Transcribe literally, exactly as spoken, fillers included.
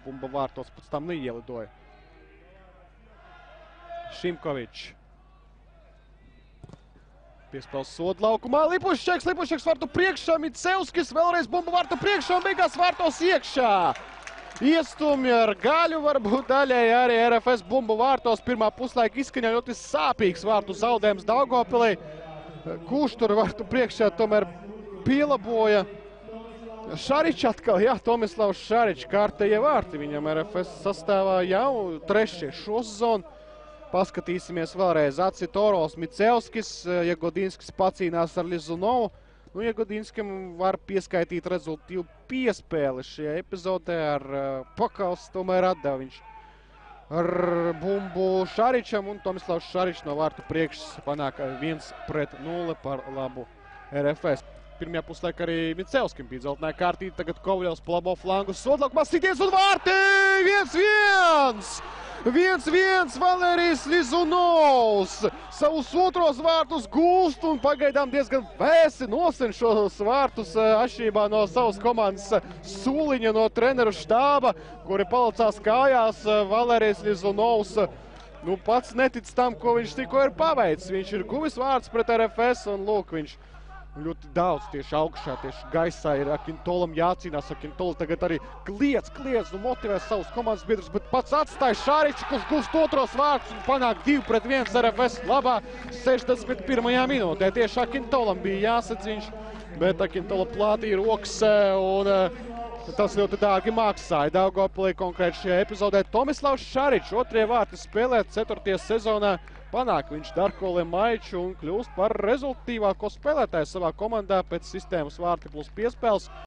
bumba vārtos pēc tam neielidoja. Šimkovičs. Piespēles sodu laukumā, Lipušķeks, Lipušķeks vārtu priekšā, Micevskis, vēlreiz bumba vārtu priekšā un beigās vārtos iekšā. Iestumja ar gaļu, varbūt daļai arī R F S bumbu vārtos. Pirmā puslaika izskaņā ļoti sāpīgs vārtu zaudējums Daugavpilī. Kurš tur vārtu priekšā tomēr pielaboja. Šaričs atkal, jā, Tomislavs Šaričs, kārtējie vārti viņam R F S sastāvā jau trešie šo sezonu. Paskatīsimies vēlreiz. Acit Orols, Micevskis, Jagodinskis pacīnās ar Lizunovu. Nu, Jagodinskam var pieskaitīt rezultīvu piespēli šajā epizodē ar uh, Pakals, tomēr atdeva viņš ar bumbu Šaričam, un Tomislavs Šaričs no vārtu priekšas panāk viens pret nulli par labu R F S. Pirmajā puslaikā arī Micevskim bija dzeltenā kārtība, tagad Kovļovs pa labo flangu sodlaukumā sitiens un vārti! viens viens! viens viens Valērijs Lizunovs savus otros vārtus gūst un pagaidām diezgan vēsi nosen šos vārtus atšķirībā no savas komandas Sūliņa no treneru štāba, kuri palicās kājās. Valērijs Lizunovs nu, pats netic tam, ko viņš tikko ir paveicis. Viņš ir guvis vārds pret R F S un lūk, viņš ļoti daudz tieši augšā, tieši gaisā ir Akintolam jācīnās. Akintola tagad arī kliedz, kliedz un motivē savus komandas biedrus, bet pats atstāja Šariču, kurš gūst otros vārtus un panāk divi pret viens R F S labā sešdesmit pirmajā minūtē. Tieši Akintolam bija jāsadz viņš, bet Akintola plātīja rokas un tas ļoti dārgi maksāja. Daugavpilī konkrēti šajā epizodē Tomislavs Šaričs, otrie vārti spēlē ceturtajā sezonā. Panāk viņš Darko Lemaiču un kļūst par rezultīvāko spēlētāju savā komandā pēc sistēmas vārti plus piespēles.